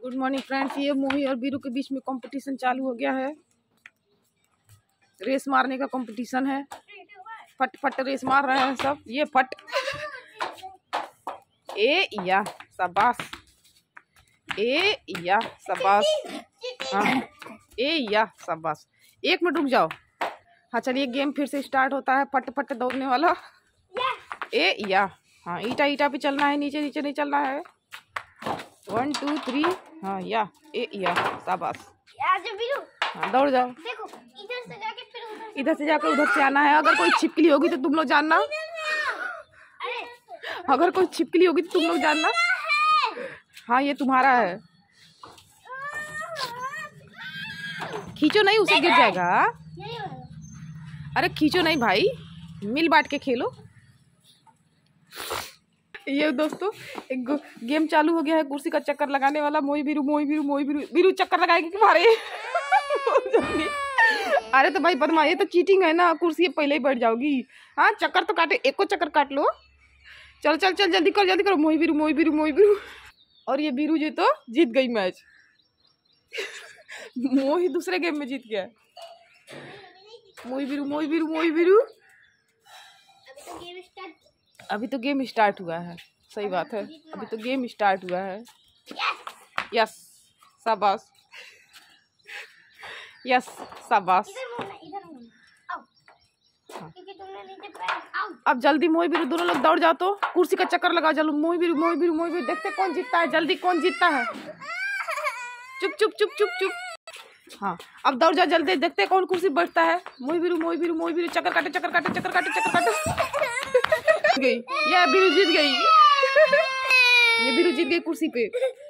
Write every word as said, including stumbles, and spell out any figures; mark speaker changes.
Speaker 1: Good morning friends. ये मोही और बीरू के बीच में कंपटीशन चालू हो गया है। रेस मारने का कंपटीशन है। फट फट रेस मार रहे हैं सब। ये फट ए या शाबाश, ए या शाबाश, हाँ ए या शाबाश। एक मिनट रुक जाओ। हाँ चलिए, गेम फिर से स्टार्ट होता है। फट फट दौड़ने वाला। ए या, हाँ ईटा ईटा पे चलना है, नीचे नीचे नहीं चलना है। वन टू थ्री, हाँ या ए या शाबाश। हाँ दौड़ जाओ।
Speaker 2: देखो, इधर से जाके फिर उधर
Speaker 1: इधर से जाकर उधर से आना है। अगर कोई छिपकली होगी तो तुम लोग जानना। अगर कोई छिपकली होगी तो तुम लोग जानना। हाँ ये तुम्हारा है। खींचो नहीं, उसे गिर जाएगा। अरे खींचो नहीं भाई, मिल बांट के खेलो। ये दोस्तों एक गेम चालू हो गया है, कुर्सी का चक्कर लगाने वाला। मोही बीरू, मोही बीरू, मोही बीरू। बीरू चक्कर लगाएगी कि मारे? अरे तो भाई पद्मा, ये तो चीटिंग है ना। कुर्सी पहले ही बैठ जाओगी। हाँ चक्कर तो काटे, एक को चक्कर काट लो। चल चल चल जल्दी करो, जल्दी करो। मोही बीरू, मोही बीरू, मोही बीरू। और ये बीरू जी तो जीत गई मैच। मोही दूसरे गेम में जीत गया। मोही बीरू, मोही बीरू, मोही बीरू। अभी तो गेम स्टार्ट हुआ है। सही बात है, अभी तो गेम स्टार्ट हुआ है। यस शाबाश, यस शाबाश। अब जल्दी मोही बीरू दोनों लोग दौड़ जाओ तो कुर्सी का चक्कर लगाओ। चलो मोही बीरू, मोही बीरू, मोही बीरू। देखते कौन जीतता है। जल्दी कौन जीतता है। चुप चुप चुप चुप चुप। हाँ अब दौड़ जाओ जल्दी, देखते कौन कुर्सी बैठता है। मोही बीरू, मोही बीरू, मोही बीरू। चक्कर काटे, चक्कर काटे, चक्कर काटे, चक्कर काटे। गई ये बीरू जीत गई। ये बीरू जीत गई कुर्सी पे।